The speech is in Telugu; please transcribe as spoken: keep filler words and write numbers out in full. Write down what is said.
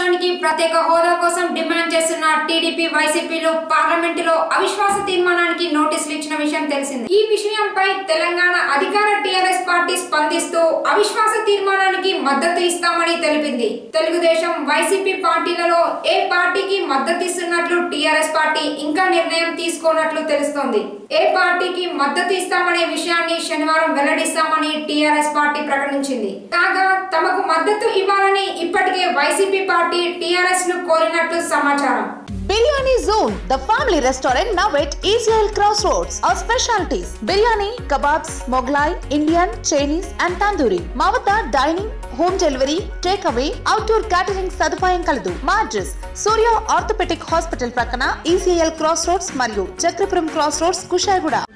రాష్ట్రానికి ప్రత్యేక హోదా కోసం డిమాండ్ చేస్తున్న టీడీపీ వైసీపీలు పార్లమెంటులో అవిశ్వాస తీర్మానానికి నోటీసులు ఇచ్చిన విషయం తెలిసిందే. ఈ విషయంపై తెలంగాణ అధికార టీఆర్ఎస్ పార్టీ స్పందిస్తూ అవిశ్వాస తీర్మానానికి మద్దతు ఇస్తామని తెలిపింది. తెలుగుదేశం వైసీపీ పార్టీలలో ఏ పార్టీకి మద్దతు ఇస్తున్నట్లు టీఆర్ఎస్ పార్టీ ఇంకా నిర్ణయం తీసుకోనట్లు తెలుస్తోంది. ఏ పార్టీకి మద్దతు ఇస్తామనే విషయాన్ని శనివారం వెల్లడిస్తామని టీఆర్ఎస్ పార్టీ ప్రకటించింది. కాగా తమకు మద్దతు ఇవ్వాలని ఇప్పటికే వైసీపీ పార్టీ టీఆర్ఎస్ ను కోరినట్లు సమాచారం. Biryani Zone, the family restaurant now at E C L Crossroads. Our specialties: biryani, kebabs, Mughlai, Indian, Chinese and Tandoori. Mavata dining, home delivery, takeaway, outdoor catering సదుపాయం కలదు. మా అడ్రస్ సూర్య ఆర్థోపెడిక్ హాస్పిటల్ ప్రక్కన E C L Crossroads మరియు చక్రపురం Crossroads కుషాయిగూడ.